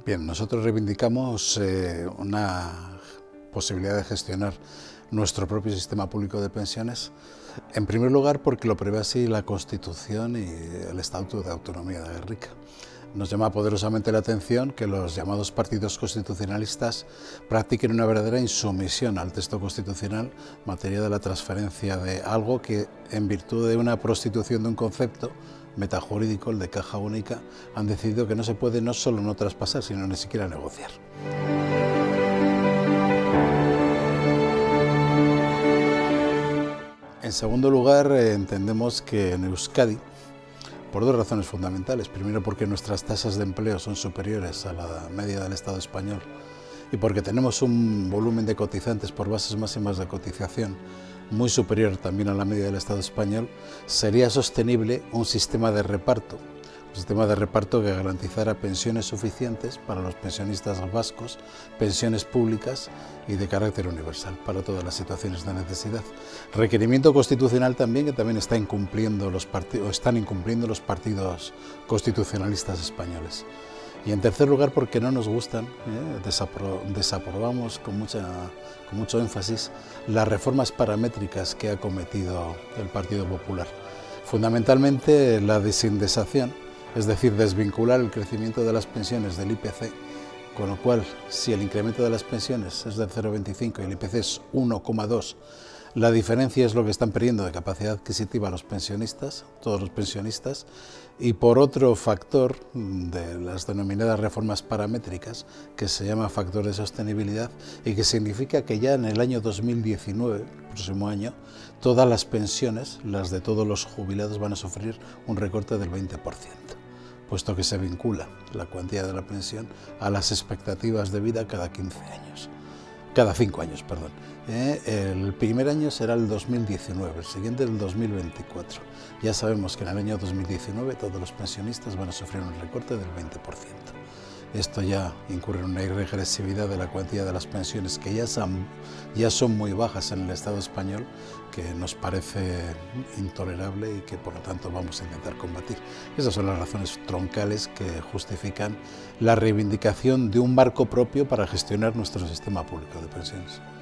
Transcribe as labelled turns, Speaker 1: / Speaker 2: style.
Speaker 1: Bien, nosotros reivindicamos una posibilidad de gestionar nuestro propio sistema público de pensiones, en primer lugar porque lo prevé así la Constitución y el Estatuto de Autonomía de Gernika. Nos llama poderosamente la atención que los llamados partidos constitucionalistas practiquen una verdadera insumisión al texto constitucional en materia de la transferencia de algo que, en virtud de una prostitución de un concepto metajurídico, el de caja única, han decidido que no se puede no solo no traspasar, sino ni siquiera negociar. En segundo lugar, entendemos que en Euskadi, por dos razones fundamentales. Primero, porque nuestras tasas de empleo son superiores a la media del Estado español y porque tenemos un volumen de cotizantes por bases máximas de cotización muy superior también a la media del Estado español, sería sostenible un sistema de reparto que garantizara pensiones suficientes para los pensionistas vascos, pensiones públicas y de carácter universal para todas las situaciones de necesidad. Requerimiento constitucional también que también están incumpliendo los partidos constitucionalistas españoles. Y en tercer lugar, porque no nos gustan, desaprobamos con mucho énfasis las reformas paramétricas que ha cometido el Partido Popular. Fundamentalmente la desindexación, es decir, desvincular el crecimiento de las pensiones del IPC, con lo cual, si el incremento de las pensiones es del 0,25 y el IPC es 1,2, la diferencia es lo que están perdiendo de capacidad adquisitiva los pensionistas, todos los pensionistas, y por otro factor de las denominadas reformas paramétricas, que se llama factor de sostenibilidad, y que significa que ya en el año 2019, el próximo año, todas las pensiones, las de todos los jubilados, van a sufrir un recorte del 20%. Puesto que se vincula la cuantía de la pensión a las expectativas de vida cada 5 años, perdón. El primer año será el 2019, el siguiente el 2024. Ya sabemos que en el año 2019 todos los pensionistas van a sufrir un recorte del 20%. Esto ya incurre en una irregresividad de la cuantía de las pensiones que ya son muy bajas en el Estado español, que nos parece intolerable y que por lo tanto vamos a intentar combatir. Esas son las razones troncales que justifican la reivindicación de un marco propio para gestionar nuestro sistema público de pensiones.